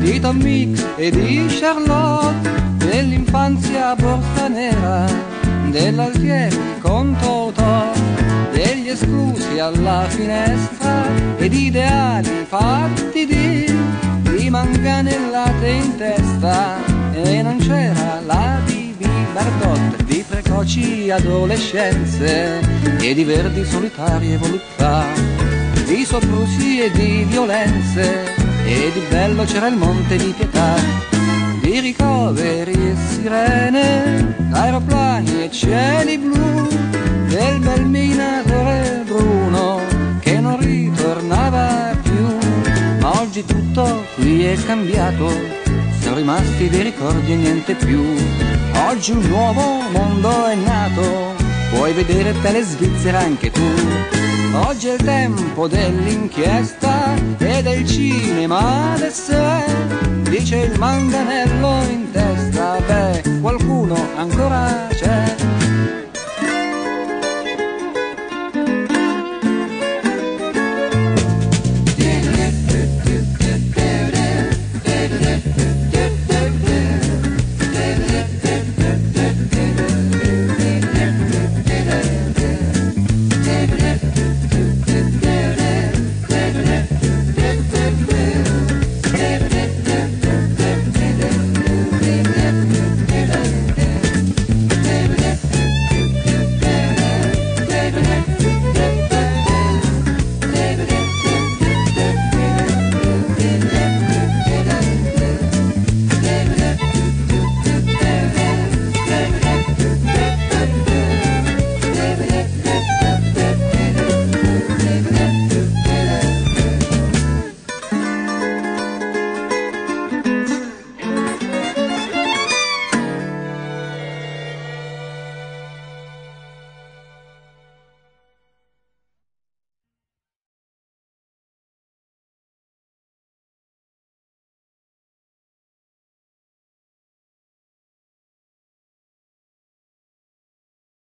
di Tom Mix e di Charlotte, dell'infanzia borsa nera, dell'Alfieri con Totò, degli esclusi alla finestra e di ideali fatti di manganellate in testa, e non c'era la BB Bardot, di precoci adolescenze e di verdi solitarie voluttà, di soprusi e di violenze, e di bello c'era il Monte di Pietà, di ricoveri e sirene, aeroplani e cieli blu, del bel minatore bruno che non ritornava più. Ma oggi tutto qui è cambiato, sono rimasti dei ricordi e niente più. Oggi un nuovo mondo è nato, puoi vedere Tele Svizzera anche tu. Oggi è il tempo dell'inchiesta e del cinema adesso è, dice il manganello in testa, beh, qualcuno ancora c'è.